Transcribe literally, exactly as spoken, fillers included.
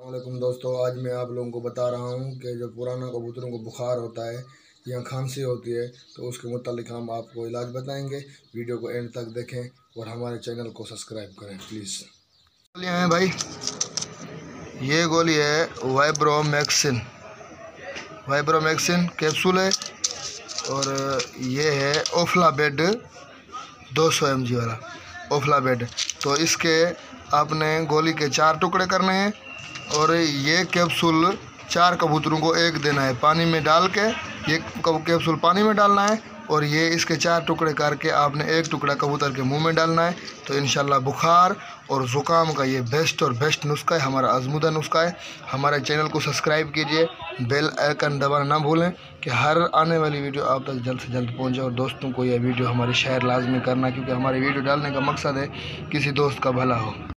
वालेकुम दोस्तों, आज मैं आप लोगों को बता रहा हूं कि जो पुराना कबूतरों को बुखार होता है या खांसी होती है तो उसके मुतालिक हम आपको इलाज बताएंगे। वीडियो को एंड तक देखें और हमारे चैनल को सब्सक्राइब करें प्लीज़। गोलियाँ हैं भाई, ये गोली है वाइब्रोमैक्सिन वाइब्रोमैक्सिन कैप्सूल है और ये है ओफ्लाबेड दो सौ एम जी वाला ओफ्लाबेड। तो इसके आपने गोली के चार टुकड़े करने हैं और ये कैप्सूल चार कबूतरों को एक देना है पानी में डाल के। ये कैप्सूल पानी में डालना है और ये इसके चार टुकड़े करके आपने एक टुकड़ा कबूतर के मुंह में डालना है। तो इंशाल्लाह बुखार और ज़ुकाम का ये बेस्ट और बेस्ट नुस्खा है, हमारा आजमूदा नुस्खा है। हमारे चैनल को सब्सक्राइब कीजिए, बेल आइकन दबाना ना भूलें कि हर आने वाली वीडियो आप तक जल्द से जल्द पहुँचे। और दोस्तों को यह वीडियो हमारी शेयर लाजमी करना, क्योंकि हमारी वीडियो डालने का मकसद है किसी दोस्त का भला हो।